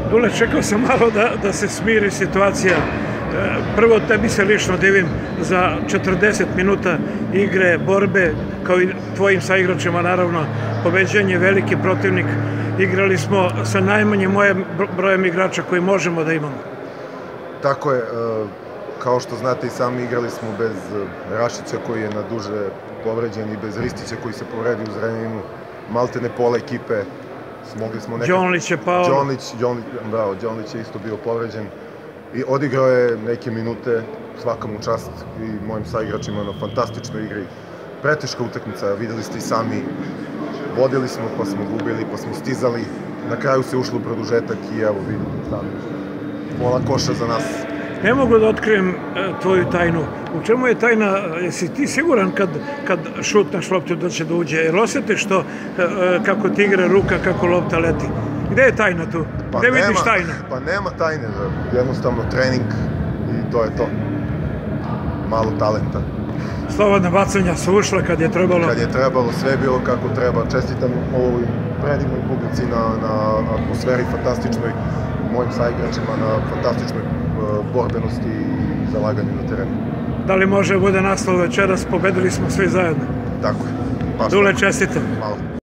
Dule, čekao sam malo da se smiri situacija. Prvo, tebi se lično divim za 40 minuta igre, borbe, kao i tvojim saigračima, naravno, pobeđen je veliki protivnik. Igrali smo sa najmanjim brojem igrača koji možemo da imamo. Tako je, kao što znate i sami, igrali smo bez Rašića koji je na duže povređen i bez Ristića koji se povredio u Zrenjaninu. Maltene pola ekipe. Đonlić je pao. Đonlić je isto bio povređen i odigrao je neke minute, svaka mu čast i mojim saigračima na fantastičnoj igri. Preteška utakmica, videli ste i sami, vodili smo pa smo gubili, pa smo stizali, na kraju se ušlo u produžetak i evo vidite sami, pola koša za nas. Ne mogu da otkrijem tvoju tajnu. U čemu je tajna? Jesi ti siguran kad šutneš loptu da će da uđe? Jer osjetiš to kako ti igra ruka, kako lopta leti? Gde je tajna tu? Gde vidiš tajnu? Pa nema tajne, jednostavno trening i to je to. Malo talenta. Slobodna bacanja su ušla kad je trebalo? Kad je trebalo, sve je bilo kako treba. Čestitam ovoj predivnoj publici na atmosferi fantastičnoj, mojim saigračima na fantastičnoj borbenosti i zalaganju na terenu. Da li može bude naslov večeras, pobedili smo svi zajedno? Tako je. Dule, čestitam. Hvala.